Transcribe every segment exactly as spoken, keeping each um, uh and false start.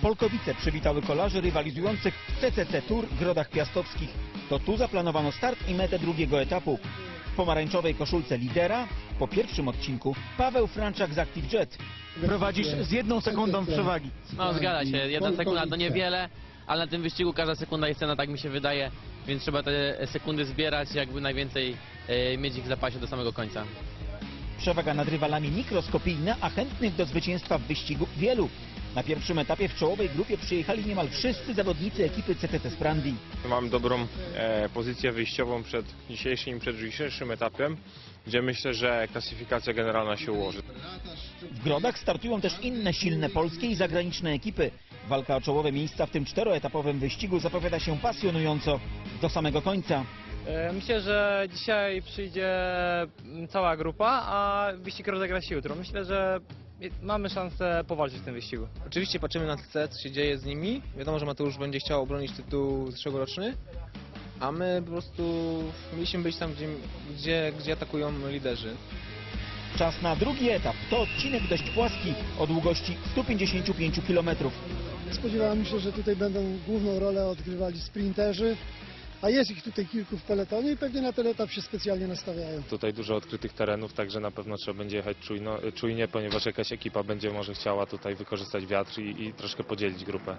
Polkowice przywitały kolarzy rywalizujących w C C C Tour w Grodach Piastowskich. To tu zaplanowano start i metę drugiego etapu. W pomarańczowej koszulce lidera po pierwszym odcinku Paweł Franczak z Active Jet. Prowadzisz z jedną sekundą przewagi. No zgadza się, jedna sekunda to niewiele, ale na tym wyścigu każda sekunda jest cena, tak mi się wydaje, więc trzeba te sekundy zbierać, jakby najwięcej e, mieć ich w zapasie do samego końca. Przewaga nad rywalami mikroskopijna, a chętnych do zwycięstwa w wyścigu wielu. Na pierwszym etapie w czołowej grupie przyjechali niemal wszyscy zawodnicy ekipy C T C Sprandi. Mam dobrą e, pozycję wyjściową przed dzisiejszym i przed jutrzejszym etapem, gdzie myślę, że klasyfikacja generalna się ułoży. W Grodach startują też inne silne polskie i zagraniczne ekipy. Walka o czołowe miejsca w tym czteroetapowym wyścigu zapowiada się pasjonująco do samego końca. Myślę, że dzisiaj przyjdzie cała grupa, a wyścig rozegra się jutro. Myślę, że mamy szansę powalczyć w tym wyścigu. Oczywiście patrzymy na C, co się dzieje z nimi. Wiadomo, że Mateusz będzie chciał obronić tytuł zeszłoroczny, a my po prostu mieliśmy być tam, gdzie, gdzie, gdzie atakują liderzy. Czas na drugi etap. To odcinek dość płaski o długości stu pięćdziesięciu pięciu kilometrów. Spodziewałem się, że tutaj będą główną rolę odgrywali sprinterzy, a jest ich tutaj kilku w peletonie i pewnie na ten etap się specjalnie nastawiają. Tutaj dużo odkrytych terenów, także na pewno trzeba będzie jechać czujno, czujnie, ponieważ jakaś ekipa będzie może chciała tutaj wykorzystać wiatr i, i troszkę podzielić grupę.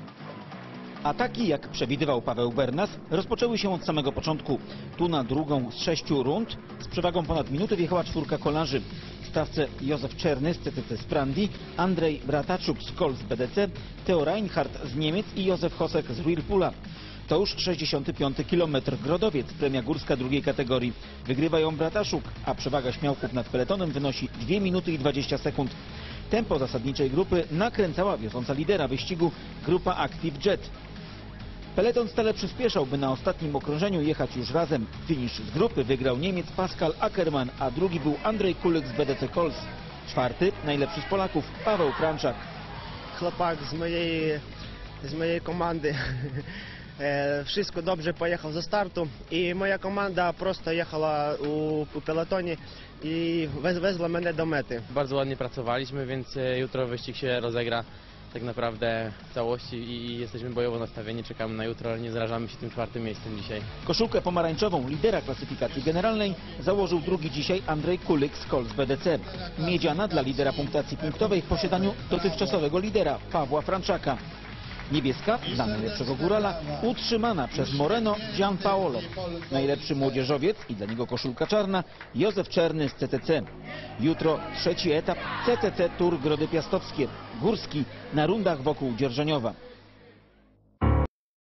Ataki, jak przewidywał Paweł Bernas, rozpoczęły się od samego początku. Tu na drugą z sześciu rund z przewagą ponad minuty wjechała czwórka kolarzy. W stawce Józef Czerny z C C C Sprandi, Andrzej Brataczuk z Kols B D C, Theo Reinhardt z Niemiec i Józef Hosek z Whirlpoola. To już sześćdziesiąty piąty kilometr. Grodowiec, premia górska drugiej kategorii. Wygrywa ją Brataszuk, a przewaga śmiałków nad peletonem wynosi dwie minuty i dwadzieścia sekund. Tempo zasadniczej grupy nakręcała wiodąca lidera wyścigu grupa Active Jet. Peleton stale przyspieszał, by na ostatnim okrążeniu jechać już razem. Finisz z grupy wygrał Niemiec Pascal Ackermann, a drugi był Andrzej Kulik z B D C Kols. Czwarty, najlepszy z Polaków, Paweł Franczak. Chłopak z mojej, z mojej komandy. Wszystko dobrze pojechał ze startu i moja komanda prosto jechała u, u peletonie i wezwła mnie do mety. Bardzo ładnie pracowaliśmy, więc jutro wyścig się rozegra tak naprawdę w całości i jesteśmy bojowo nastawieni, czekamy na jutro, ale nie zrażamy się tym czwartym miejscem dzisiaj. Koszulkę pomarańczową lidera klasyfikacji generalnej założył drugi dzisiaj Andrzej Kulik z Kols B D C. Miedziana dla lidera punktacji punktowej w posiadaniu dotychczasowego lidera Pawła Franczaka. Niebieska dla najlepszego górala utrzymana przez Moreno Gianpaolo. Najlepszy młodzieżowiec i dla niego koszulka czarna Józef Czerny z C T C. Jutro trzeci etap C T C Tour Grody Piastowskie. Górski na rundach wokół Dzierżoniowa.